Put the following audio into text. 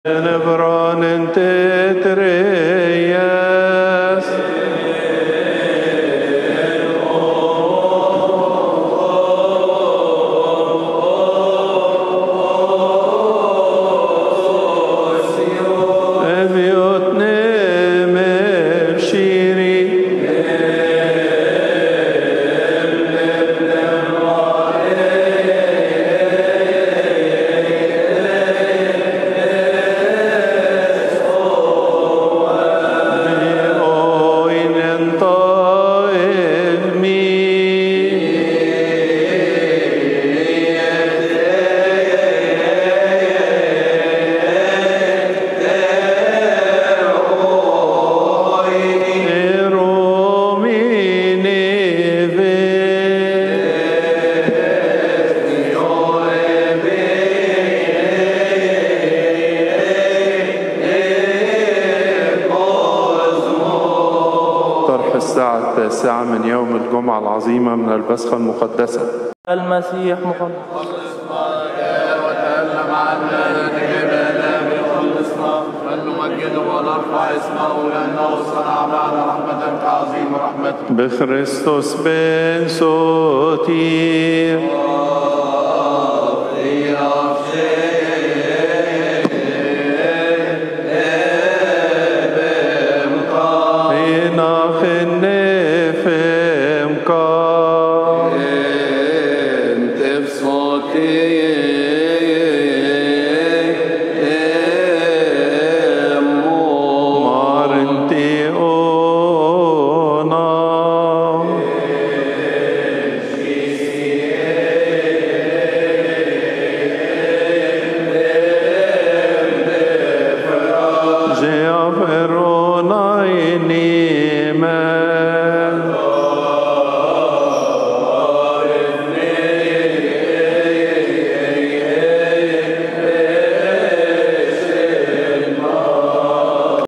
Nebran tetreyes. Eviot nemer shiri. الساعة 9 من يوم الجمعة العظيمة من البسخة المقدسة. المسيح مخلص وتكلم عنا نجيب آلام يخلصنا فلنمجده ونرفع اسمه لأنه صنع معنا رحمة كعظيم رحمته. بخريستوس بن سوتير Verona in